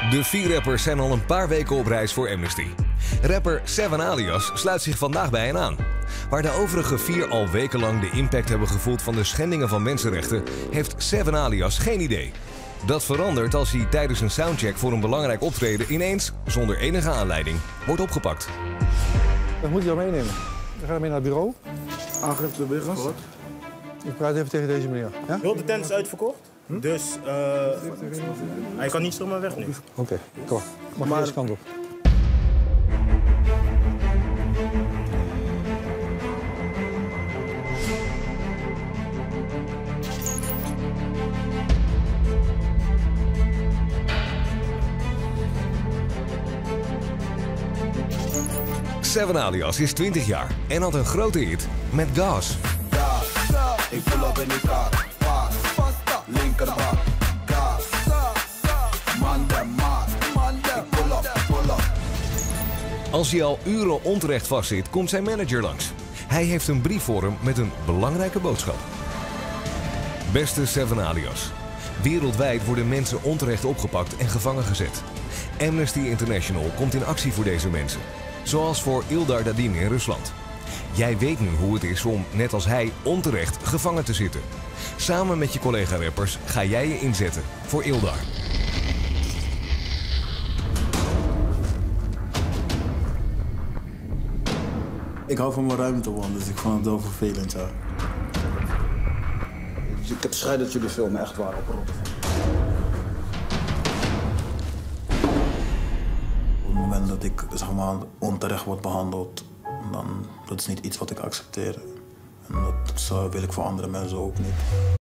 De 4 rappers zijn al een paar weken op reis voor Amnesty. Rapper 7 Alias sluit zich vandaag bij hen aan. Waar de overige 4 al wekenlang de impact hebben gevoeld van de schendingen van mensenrechten, heeft 7 Alias geen idee. Dat verandert als hij tijdens een soundcheck voor een belangrijk optreden ineens, zonder enige aanleiding, wordt opgepakt. Dat moet je dan meenemen. Dan ga je mee naar het bureau. Aangifte weergas. Ik praat even tegen deze meneer. Ja? Heel de tent is uitverkocht, dus hij kan niet zomaar weg nu. Oké, kom. Mag je deze kant op? Seven Alias is 20 jaar en had een grote hit met Gas. Ik voel op in die kaart. Linkerbak. Gas. Man de maat. Ik pull up. Als hij al uren onterecht vastzit, komt zijn manager langs. Hij heeft een brief voor hem met een belangrijke boodschap. Beste 7 Alias. Wereldwijd worden mensen onterecht opgepakt en gevangen gezet. Amnesty International komt in actie voor deze mensen. Zoals voor Ildar Dadin in Rusland. Jij weet nu hoe het is om, net als hij, onterecht gevangen te zitten. Samen met je collega-rappers ga jij je inzetten voor Ildar. Ik hou van mijn ruimte, man, dus ik vond het wel vervelend, ja. Ik heb scheid dat jullie filmen echt waar oproepen. Op het moment dat ik, zeg maar, onterecht word behandeld, dan dat is niet iets wat ik accepteer. En dat wil ik voor andere mensen ook niet.